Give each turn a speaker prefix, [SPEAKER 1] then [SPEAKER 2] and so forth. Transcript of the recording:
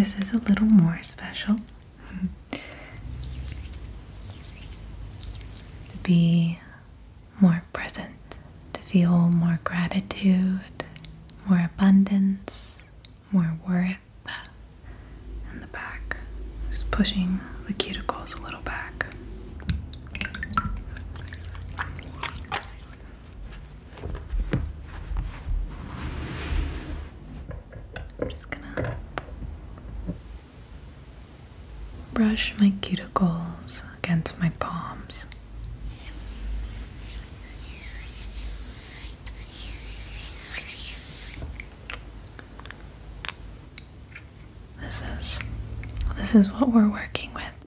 [SPEAKER 1] this is a little more special. To be more present, to feel more gratitude, more abundance, more worth. And the back, just pushing the cuticles a little back. I'm just gonna brush my cuticles against my palms. This is what we're working